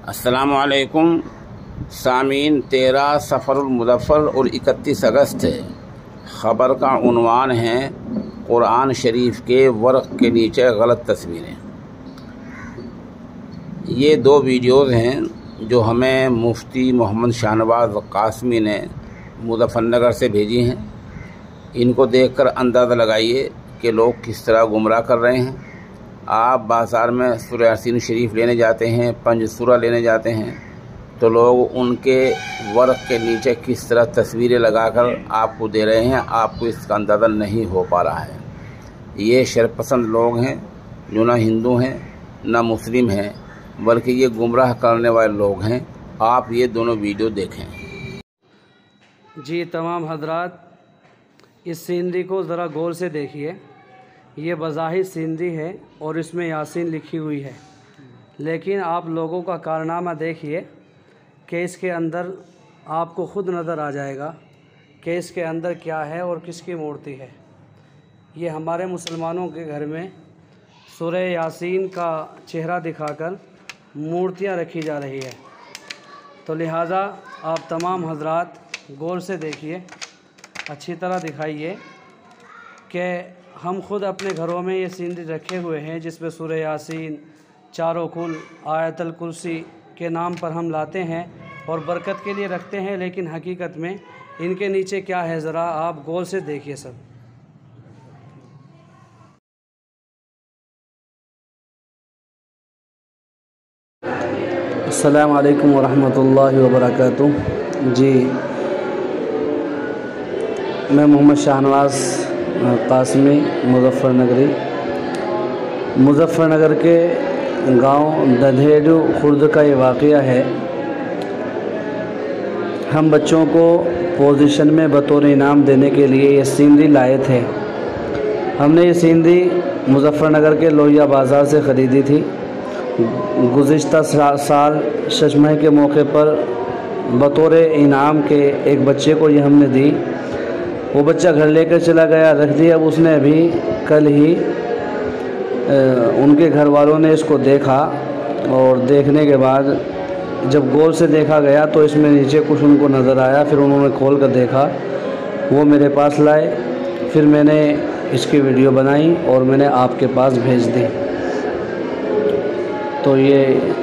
अस्सलामु अलैकुम सामीन। 13 सफ़रुल मुज़फ़्फ़र और 31 अगस्त है। ख़बर का उन्वान है कुरान शरीफ के वर्क़ के नीचे गलत तस्वीरें। ये 2 वीडियोज़ हैं जो हमें मुफ्ती मोहम्मद शाहनवाज़ कासमी ने मुज़फ़्फ़रनगर से भेजी हैं। इनको देखकर अंदाज़ा लगाइए कि लोग किस तरह गुमराह कर रहे हैं। आप बाज़ार में सूरह यासीन शरीफ लेने जाते हैं, पंज सूरा लेने जाते हैं, तो लोग उनके वर्क़ के नीचे किस तरह तस्वीरें लगाकर आपको दे रहे हैं, आपको इसका अंदाज़ा नहीं हो पा रहा है। ये शरपसंद लोग हैं जो ना हिंदू हैं ना मुस्लिम हैं, बल्कि ये गुमराह करने वाले लोग हैं। आप ये दोनों वीडियो देखें। जी तमाम हजरात, इस सीनरी को ज़रा गौर से देखिए। ये बज़ाहिर सीनरी है और इसमें यासीन लिखी हुई है, लेकिन आप लोगों का कारनामा देखिए कि इसके अंदर आपको ख़ुद नज़र आ जाएगा कि इसके अंदर क्या है और किसकी मूर्ति है। ये हमारे मुसलमानों के घर में सूरह यासीन का चेहरा दिखाकर मूर्तियां रखी जा रही है। तो लिहाजा आप तमाम हजरात गौर से देखिए, अच्छी तरह दिखाइए कि हम ख़ुद अपने घरों में ये सीनरी रखे हुए हैं जिसमें सूरह यासीन, चारों कुल, आयतुल कुर्सी के नाम पर हम लाते हैं और बरकत के लिए रखते हैं, लेकिन हकीकत में इनके नीचे क्या है ज़रा आप गौर से देखिए सब। अस्सलामु अलैकुम वरहमतुल्लाहि वबरकातुहू। जी मैं मोहम्मद शाहनवाज़ कासमी मुज़फ़्फ़रनगर के गांव दधेड़ू खुर्द का ये वाक़या है। हम बच्चों को पोजीशन में बतौर इनाम देने के लिए ये सीनरी लाए थे। हमने ये सीनरी मुज़फ़्फ़रनगर के लोहिया बाज़ार से ख़रीदी थी। गुज़िश्ता साल शशमाही के मौके पर बतौर इनाम के एक बच्चे को ये हमने दी। वो बच्चा घर लेकर चला गया, रख दिया। अब उसने अभी कल ही उनके घर वालों ने इसको देखा और देखने के बाद जब गौर से देखा गया तो इसमें नीचे कुछ उनको नज़र आया। फिर उन्होंने खोल कर देखा, वो मेरे पास लाए। फिर मैंने इसकी वीडियो बनाई और मैंने आपके पास भेज दी। तो ये